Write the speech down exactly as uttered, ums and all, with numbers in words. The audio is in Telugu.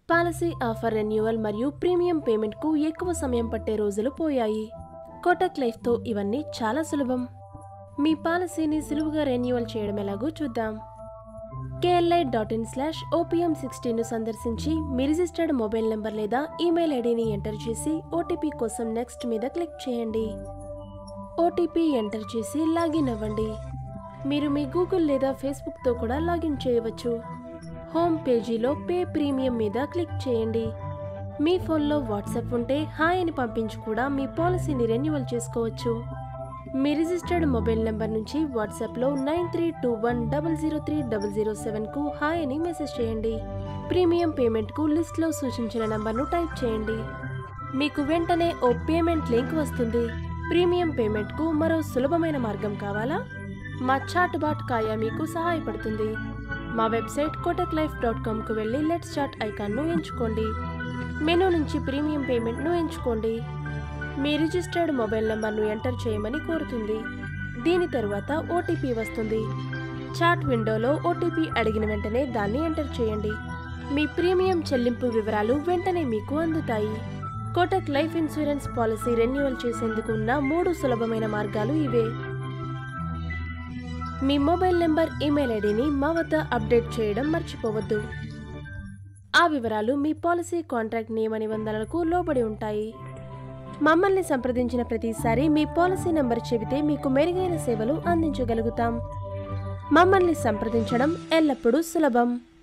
పాలసీ ఆఫర్ రెన్యువల్ మరియు ప్రీమియం పేమెంట్కు ఎక్కువ సమయం పట్టే రోజులు పోయాయి. కోటక్ లైఫ్తో ఇవన్నీ చాలా సులభం. మీ పాలసీని సులువుగా రెన్యువల్ చేయడం ఎలాగో చూద్దాం. KLI dot in slash OPM సిక్స్టీన్ను సందర్శించి మీ రిజిస్టర్డ్ మొబైల్ నెంబర్ లేదా ఈమెయిల్ ఐడిని ఎంటర్ చేసి ఓటీపీ కోసం నెక్స్ట్ మీద క్లిక్ చేయండి. ఓటీపీ ఎంటర్ చేసి లాగిన్ అవ్వండి. మీరు మీ గూగుల్ లేదా ఫేస్బుక్తో కూడా లాగిన్ చేయవచ్చు. హోమ్ పేజీలో పే ప్రీమియం మీద క్లిక్ చేయండి. మీ ఫోన్లో వాట్సాప్ ఉంటే హాయ్ అని పంపించి కూడా మీ పాలసీని రెన్యువల్ చేసుకోవచ్చు. మీ రిజిస్టర్డ్ మొబైల్ నెంబర్ నుంచి వాట్సాప్లో nine three two one double zero three double zero సెవెన్కు హాయ్ అని మెసేజ్ చేయండి. ప్రీమియం పేమెంట్కు లిస్ట్లో సూచించిన నెంబర్ను టైప్ చేయండి. మీకు వెంటనే ఓ పేమెంట్ లింక్ వస్తుంది. ప్రీమియం పేమెంట్కు మరో సులభమైన మార్గం కావాలా? మా చాట్ బాట్ కాయా మీకు సహాయపడుతుంది. మా వెబ్సైట్ కోటక్ లైఫ్ డాట్ కామ్కు వెళ్ళి లెట్స్ చాట్ ఐకాన్ను ఎంచుకోండి. మెనూ నుంచి ప్రీమియం పేమెంట్ను ఎంచుకోండి. మీ రిజిస్టర్డ్ మొబైల్ నెంబర్ను ఎంటర్ చేయమని కోరుతుంది. దీని తరువాత ఓటీపీ వస్తుంది. చాట్ విండోలో ఓటీపీ అడిగిన వెంటనే దాన్ని ఎంటర్ చేయండి. మీ ప్రీమియం చెల్లింపు వివరాలు వెంటనే మీకు అందుతాయి. Kotak life insurance policy renewal చేసేందుకు ఉన్న మూడు సులభమైన మార్గాలు ఇవే. మీ మొబైల్ నెంబర్, ఈమెయిల్ ఐడిని మా వద్ద అప్డేట్ చేయడం మర్చిపోవద్దు. ఆ వివరాలు మీ పాలసీ కాంట్రాక్ట్ నియమ నిబంధనలకు లోబడి ఉంటాయి. మమ్మల్ని సంప్రదించిన ప్రతిసారి మీ పాలసీ నెంబర్ చెబితే మీకు మెరుగైన సేవలు అందించగలుగుతాం. మమ్మల్ని సంప్రదించడం ఎల్లప్పుడూ సులభం.